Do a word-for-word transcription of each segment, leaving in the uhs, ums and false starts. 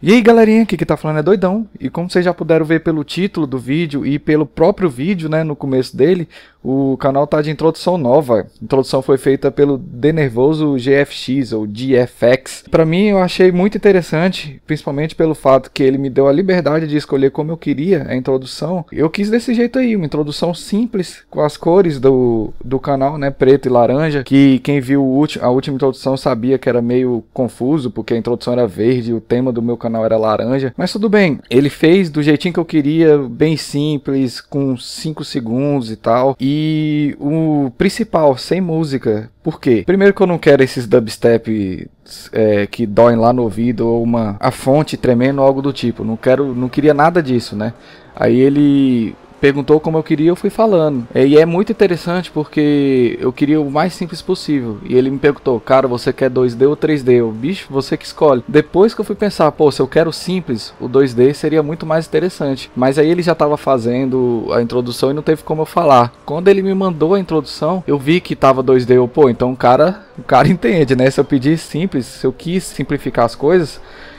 E aí galerinha, aqui que tá falando é Doidão, e como vocês já puderam ver pelo título do vídeo e pelo próprio vídeo, né, no começo dele, o canal tá de introdução nova. A introdução foi feita pelo The Nervoso G F X ou G F X. Pra mim eu achei muito interessante, principalmente pelo fato que ele me deu a liberdade de escolher como eu queria a introdução. Eu quis desse jeito aí, uma introdução simples, com as cores do, do canal, né, preto e laranja, que quem viu a última introdução sabia que era meio confuso, porque a introdução era verde e o tema do meu canal era laranja, mas tudo bem, ele fez do jeitinho que eu queria, bem simples, com cinco segundos e tal, e o principal, sem música. Por quê? Primeiro que eu não quero esses dubstep é, que doem lá no ouvido, ou uma a fonte tremendo, algo do tipo, não quero, não queria nada disso, né? Aí ele perguntou como eu queria, eu fui falando. E é muito interessante porque eu queria o mais simples possível. E ele me perguntou, cara, você quer dois D ou três D? Eu, bicho, você que escolhe. Depois que eu fui pensar, pô, se eu quero simples, o dois D seria muito mais interessante. Mas aí ele já estava fazendo a introdução e não teve como eu falar. Quando ele me mandou a introdução, eu vi que tava dois D. Eu, pô, então o cara, o cara entende, né? Se eu pedir simples, se eu quis simplificar as coisas,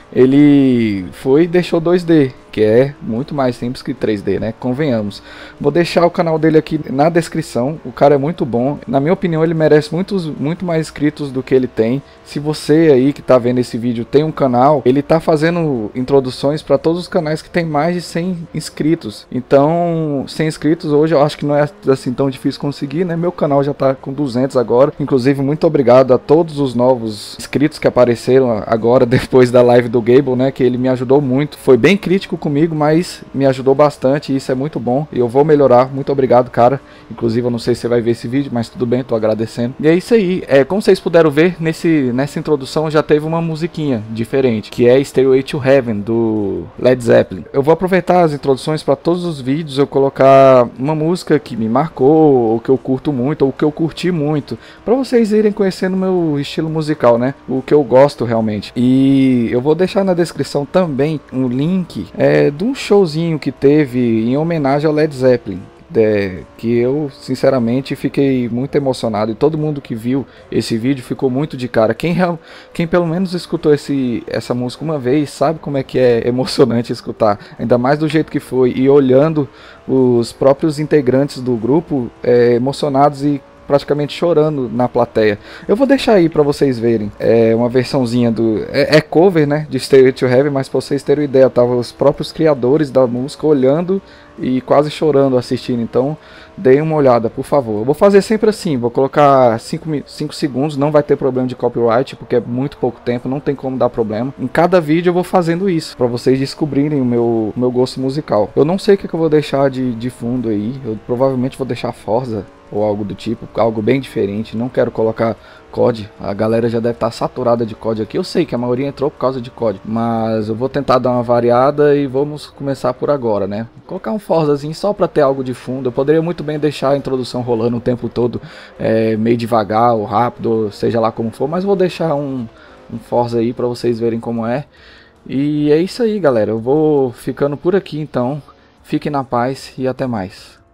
ele foi e deixou dois D, que é muito mais simples que três D, né? Convenhamos. Vou deixar o canal dele aqui na descrição. O cara é muito bom. Na minha opinião, ele merece muitos, muito mais inscritos do que ele tem. Se você aí que tá vendo esse vídeo tem um canal, ele tá fazendo introduções para todos os canais que tem mais de cem inscritos. Então, cem inscritos hoje eu acho que não é assim tão difícil conseguir, né? Meu canal já tá com duzentos agora. Inclusive, muito obrigado a todos os novos inscritos que apareceram agora depois da live do Gable, né? Que ele me ajudou muito. Foi bem crítico comigo, mas me ajudou bastante e isso é muito bom. E eu vou melhorar. Muito obrigado, cara. Inclusive, eu não sei se você vai ver esse vídeo, mas tudo bem, tô agradecendo. E é isso aí. É, como vocês puderam ver, nesse, nessa introdução já teve uma musiquinha diferente, que é Stairway to Heaven, do Led Zeppelin. Eu vou aproveitar as introduções para todos os vídeos, eu colocar uma música que me marcou, ou que eu curto muito, ou que eu curti muito, para vocês irem conhecendo o meu estilo musical, né? O que eu gosto realmente. E eu vou deixar na descrição também um link é, de um showzinho que teve em homenagem ao Led Zeppelin. É, que eu sinceramente fiquei muito emocionado, e todo mundo que viu esse vídeo ficou muito de cara. Quem, quem pelo menos escutou esse, essa música uma vez sabe como é que é emocionante escutar, ainda mais do jeito que foi, e olhando os próprios integrantes do grupo é, emocionados e praticamente chorando na plateia. Eu vou deixar aí pra vocês verem, é uma versãozinha do, é, é cover, né, de Stairway to Heaven, mas pra vocês terem uma ideia, tava os próprios criadores da música olhando e quase chorando assistindo. Então deem uma olhada, por favor. Eu vou fazer sempre assim, vou colocar cinco segundos, não vai ter problema de copyright, porque é muito pouco tempo, não tem como dar problema. Em cada vídeo eu vou fazendo isso, para vocês descobrirem o meu, meu gosto musical. Eu não sei o que, que eu vou deixar de, de fundo aí, eu provavelmente vou deixar Forza ou algo do tipo, algo bem diferente. Não quero colocar C O D, a galera já deve estar saturada de C O D aqui. Eu sei que a maioria entrou por causa de C O D, mas eu vou tentar dar uma variada e vamos começar por agora, né? Vou colocar um Forzazinho só para ter algo de fundo. Eu poderia muito bem deixar a introdução rolando o tempo todo, é, meio devagar ou rápido, seja lá como for, mas vou deixar um, um Forza aí para vocês verem como é. E é isso aí, galera. Eu vou ficando por aqui então. Fiquem na paz e até mais.